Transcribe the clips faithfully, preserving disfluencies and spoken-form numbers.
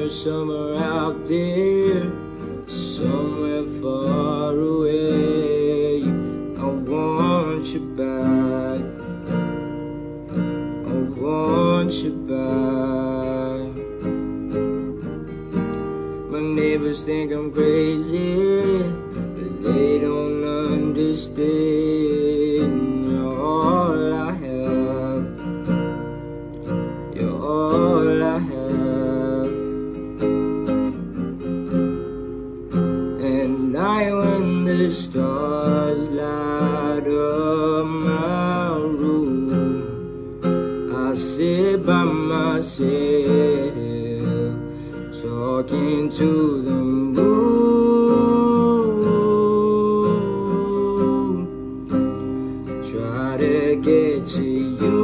somewhere out there, somewhere far away. I want you back, I want you back. My neighbors think I'm crazy, but they don't understand. You're all I have, you're all I have. And night when the stars light up my room, I sit by myself, talking to the moon, try to get to you,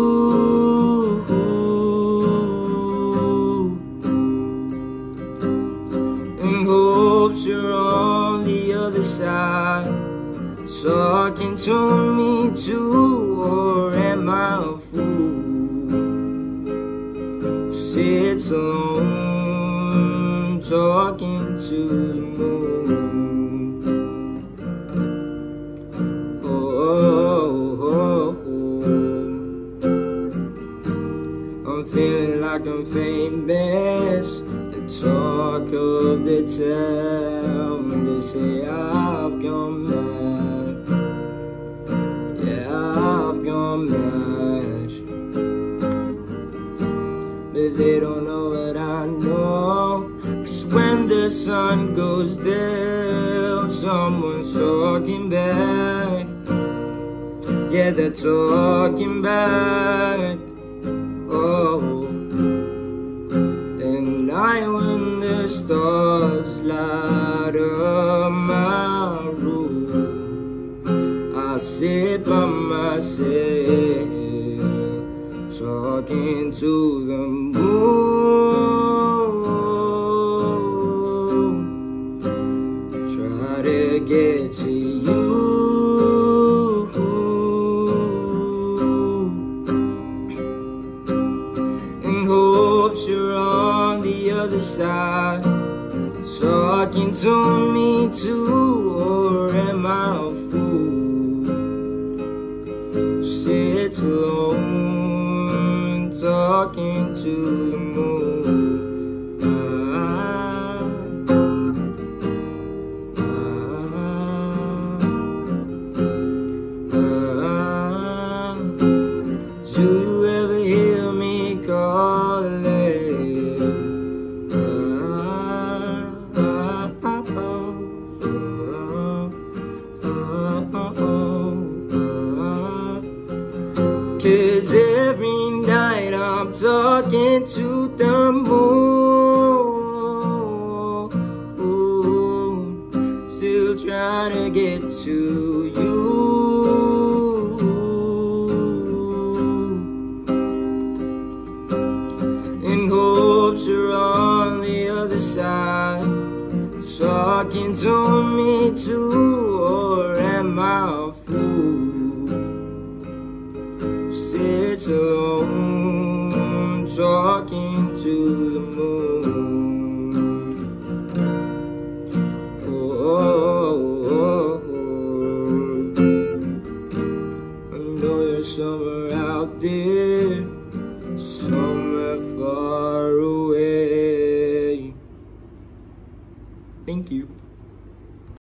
in hopes you're on the other side, talking to me too. Or am I a fool who sits alone, talking to the moon? Oh, oh, oh, oh. I'm feeling like I'm famous, the talk of the town. They say I've gone mad, yeah, I've gone mad. But they don't know what I know, 'cause when the sun goes down, someone's talking back. Yeah, they're talking back. Oh, and night when the stars light up my room, I sit by myself, talking to the moon, try to get to you, in hopes you're on the other side, talking to me too. Or am I a fool who sits alone, talking to the moon? Ah, ah, ah. Do you ever hear me calling? Ah, ah, ah, oh, oh, oh, oh, oh. 'Cause every night I'm talking to the moon, still trying to get to you, in hopes you're on the other side, talking to me too. Or am I a fool who sits alone, talking to the moon? Oh, oh, oh, oh. I know you're somewhere out there, somewhere far away. Thank you.